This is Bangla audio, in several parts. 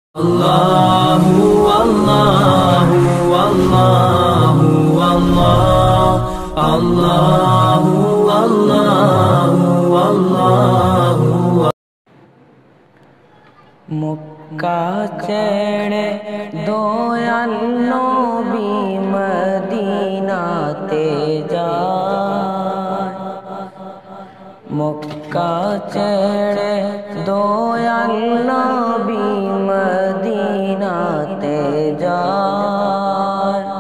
Allahu Allahu Allahu Allah Allahu Allahu Allahu Mecca ছেড়ে দয়াল নবী মদিনাতে যায়। মক্কা ছেড়ে দয়াল নবী মদিনাতে যায়।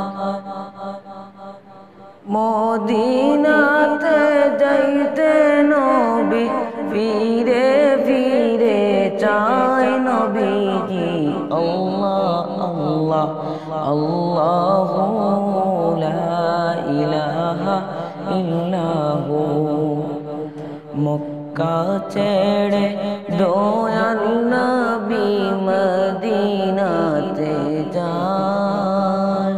মদিনাতে যাইতে নবী ফিরে ফিরে চায় নবীজি আল্লাহ আল্লাহ আল্লাহু লা ইলাহা ইল্লাহু। মক্কা ছেড়ে দয়াল নবী মদিনাতে যায়।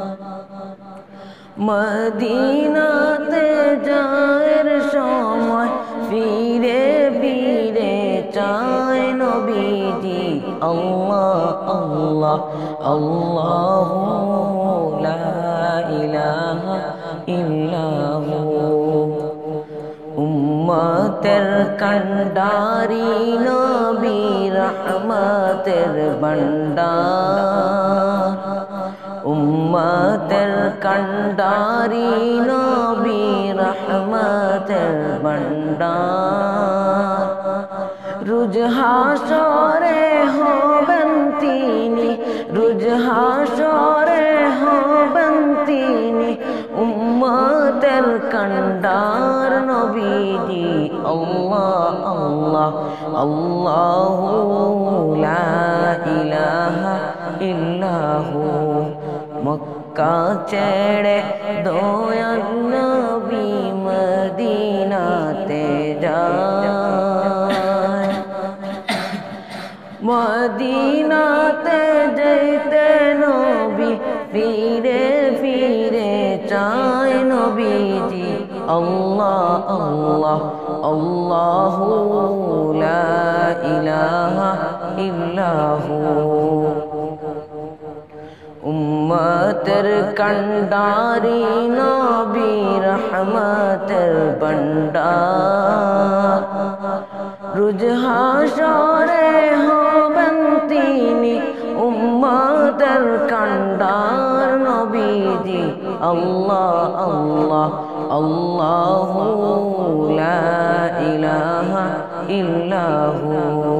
মদিনাতে যাওয়ার সময় ফিরে ফিরে চায় নবীজি আল্লাহ আল্লাহ আল্লাহু লা ইলাহা ইল্লাহু। উম্মতের কান্ডারি নবী রহমতের ভান্ডার। উম্মতের কান্ডারি নবী রহমতের ভান্ডার। রোজ হাসরে হবেন তিনি, রোজ হাসরে হবেন তিনি উম্মতের কান্ডার নবীজি আল্লাহ আল্লাহ আল্লাহু লা ইলাহা ইল্লাহু। মক্কা ছেড়ে দয়াল নবী মদিনাতে যায়। মদিনাতে যাইতে নবী ফিরে ফিরে চায় নবীজি আল্লাহ আল্লাহ আল্লাহু লা ইলাহা ইল্লাহু। উম্মতের কান্ডারি নবী রহমতের ভান্ডার। রোজ হাসরে হবেন তিনি উম্মতের কান্ডার নবীজি আল্লাহ আল্লাহ আল্লাহু লা ইলাহা ইল্লাহু।